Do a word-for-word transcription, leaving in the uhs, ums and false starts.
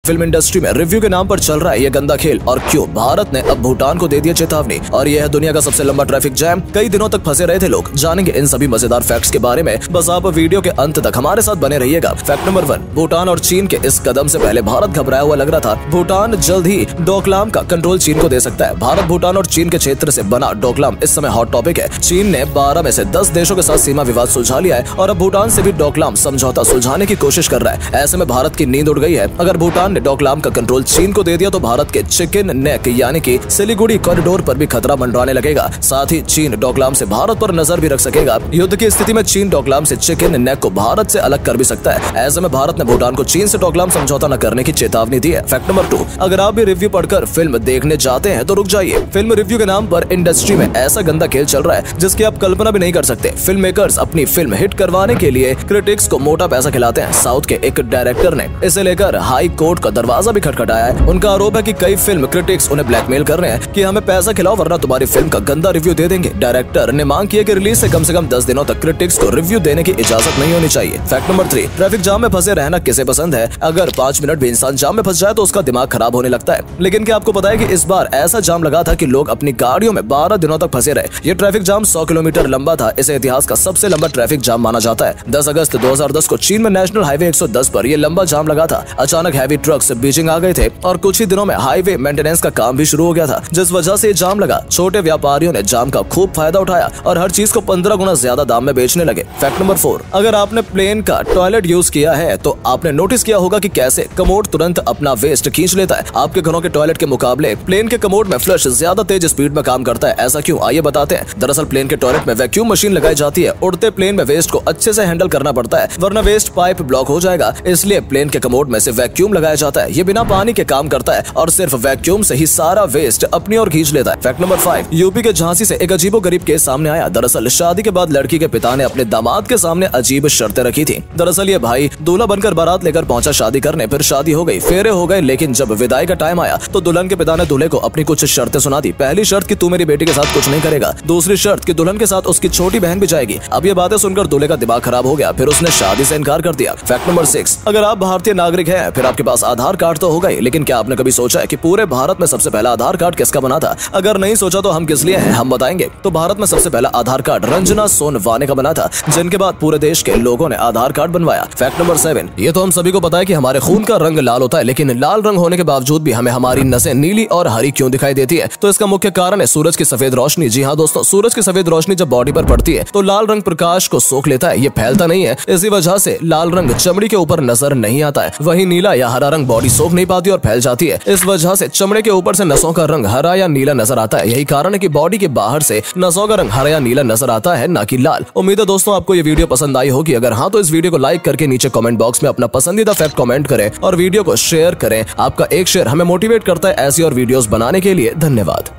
Film industry में review के नाम पर चल रहा है ये गंदा खेल और क्यों भारत ने अब भूटान को दे दिया चेतावनी और यह है दुनिया का सबसे लंबा ट्रैफिक जैम। कई दिनों तक फंसे रहे थे लोग। जानेंगे इन सभी मजेदार फैक्ट्स के बारे में, बस आप वीडियो के अंत तक हमारे साथ बने रहिएगा। फैक्ट नंबर वन, भूटान और चीन के इस कदम से पहले भारत घबराया हुआ लग रहा था। भूटान जल्द ही डोकलाम का कंट्रोल चीन को दे सकता है। भारत, भूटान और चीन के क्षेत्र से बना डोकलाम इस समय हॉट टॉपिक है। चीन ने बारह में से दस देशों के साथ सीमा विवाद सुलझा लिया है और अब भूटान से भी डोकलाम समझौता सुलझाने की कोशिश कर रहा है। ऐसे में भारत की नींद उड़ गई है। अगर भूटान ने डोकलाम का कंट्रोल चीन को दे दिया तो भारत के चिकन नेक यानी कि सिलीगुड़ी कॉरिडोर पर भी खतरा मंडराने लगेगा। साथ ही चीन डोकलाम से भारत पर नजर भी रख सकेगा। युद्ध की स्थिति में चीन डोकलाम से चिकन नेक को भारत से अलग कर भी सकता है। ऐसे में भारत ने भूटान को चीन से डोकलाम समझौता न करने की चेतावनी दी है। फैक्ट नंबर टू, अगर आप भी रिव्यू पढ़कर फिल्म देखने जाते हैं तो रुक जाइए। फिल्म रिव्यू के नाम पर इंडस्ट्री में ऐसा गंदा खेल चल रहा है जिसकी आप कल्पना भी नहीं कर सकते। फिल्म मेकर्स अपनी फिल्म हिट करवाने के लिए क्रिटिक्स को मोटा पैसा खिलाते हैं। साउथ के एक डायरेक्टर ने इसे लेकर हाई कोर्ट का दरवाजा भी खटखटाया है। उनका आरोप है कि कई फिल्म क्रिटिक्स उन्हें ब्लैकमेल कर रहे हैं कि हमें पैसा खिलाओ वरना तुम्हारी फिल्म का गंदा रिव्यू दे देंगे। डायरेक्टर ने मांग की है कि रिलीज से कम से कम दस दिनों तक क्रिटिक्स को रिव्यू देने की इजाजत नहीं होनी चाहिए। Fact number three, traffic jam में फंसे रहना किसे पसंद है? अगर पाँच मिनट भी इंसान जाम में फंस जाए तो उसका दिमाग खराब होने लगता है। लेकिन क्या आपको पता है कि इस बार ऐसा जाम लगा था कि लोग अपनी गाड़ियों में बारह दिनों तक फंसे रहे। ये ट्रैफिक जाम सौ किलोमीटर लंबा था। इसे इतिहास का सबसे लंबा ट्रैफिक जाम माना जाता है। दस अगस्त दो हज़ार दस को चीन में नेशनल हाईवे एक सौ दस पर यह लंबा जाम लगा था। अचानक हैवी ट्रक्स बीजिंग आ गए थे और कुछ ही दिनों में हाईवे मेंटेनेंस का काम भी शुरू हो गया था, जिस वजह से जाम लगा। छोटे व्यापारियों ने जाम का खूब फायदा उठाया और हर चीज को पंद्रह गुना ज्यादा दाम में बेचने लगे। फैक्ट नंबर फोर, अगर आपने प्लेन का टॉयलेट यूज किया है तो आपने नोटिस किया होगा कि कैसे कमोड तुरंत अपना वेस्ट खींच लेता है। आपके घरों के टॉयलेट के मुकाबले प्लेन के कमोड में फ्लश ज्यादा तेज स्पीड में काम करता है। ऐसा क्यों, आइए बताते हैं। दरअसल प्लेन के टॉयलेट में वैक्यूम मशीन लगाई जाती है। उड़ते प्लेन में वेस्ट को अच्छे से हैंडल करना पड़ता है वरना वेस्ट पाइप ब्लॉक हो जाएगा। इसलिए प्लेन के कमोड में से वैक्यूम लगाया जाता है। ये बिना पानी के काम करता है और सिर्फ वैक्यूम से ही सारा वेस्ट अपनी ओर खींच लेता है। फैक्ट नंबर फाइव, यूपी के झांसी से एक अजीबो गरीब केस सामने आया। दरअसल शादी के बाद लड़की के पिता ने अपने दामाद के सामने अजीब शर्तें रखी थी। दरअसल ये भाई दूल्हा बनकर बारात लेकर पहुंचा शादी करने, फिर शादी हो गई, फेरे हो गए, लेकिन जब विदाई का टाइम आया तो दुल्हन के पिता ने दूल्हे को अपनी कुछ शर्तें सुना दी। पहली शर्त कि तू मेरी बेटी के साथ कुछ नहीं करेगा। दूसरी शर्त कि दुल्हन के साथ उसकी छोटी बहन भी जाएगी। अब ये बातें सुनकर दूल्हे का दिमाग खराब हो गया, फिर उसने शादी से इनकार कर दिया। फैक्ट नंबर सिक्स, अगर आप भारतीय नागरिक हैं फिर आपके पास आधार कार्ड तो होगा ही, लेकिन क्या आपने कभी सोचा है कि पूरे भारत में सबसे पहला आधार कार्ड किसका बना था? अगर नहीं सोचा तो हम किस लिए हैं, हम बताएंगे। तो भारत में सबसे पहला आधार कार्ड रंजना सोनवाने का बना था, जिनके बाद पूरे देश के लोगों ने आधार कार्ड बनवाया। फैक्ट नंबर सेवन, ये तो हम सभी को पता है कि हमारे खून का रंग लाल होता है, लेकिन लाल रंग होने के बावजूद भी हमें हमारी नसें नीली और हरी क्यों दिखाई देती है? तो इसका मुख्य कारण है सूरज की सफेद रोशनी। जी हाँ दोस्तों, सूरज की सफेद रोशनी जब बॉडी पर पड़ती है तो लाल रंग प्रकाश को सोख लेता है, ये फैलता नहीं है। इसी वजह से लाल रंग चमड़ी के ऊपर नजर नहीं आता है। वहीं नीला या हरा रंग बॉडी सोख नहीं पाती और फैल जाती है। इस वजह से चमड़े के ऊपर से नसों का रंग हरा या नीला नजर आता है। यही कारण है कि बॉडी के बाहर से नसों का रंग हरा या नीला नजर आता है, ना कि लाल। उम्मीद है दोस्तों आपको ये वीडियो पसंद आई होगी। अगर हाँ तो इस वीडियो को लाइक करके नीचे कमेंट बॉक्स में अपना पसंदीदा फैक्ट कमेंट करें और वीडियो को शेयर करें। आपका एक शेयर हमें मोटिवेट करता है ऐसी और वीडियोस बनाने के लिए। धन्यवाद।